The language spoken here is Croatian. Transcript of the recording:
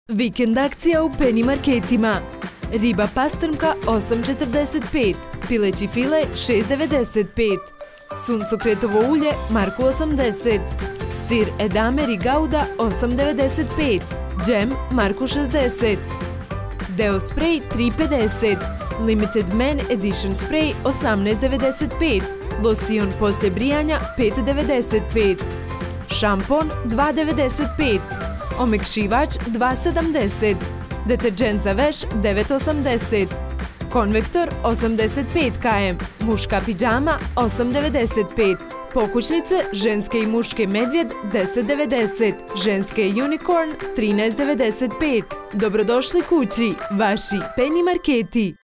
Vikend akcija u Penny marketima. Riba pastrmka 8,45, pileći file 6,95, suncokretovo ulje Marku 80, sir Edamame i Gouda 8,95, džem Marku 60, deo spray 3,50, Limited Man Edition spray 18,95, losion poslije brijanja 5,95, šampon 2,95, omekšivač 2,70, deterđent za veš 9,80, konvektor 85 km, muška pidžama 8,95, pokućnice ženske i muške medvjed 10,90, ženske unicorn 13,95. Dobrodošli kući, vaši Penny marketi.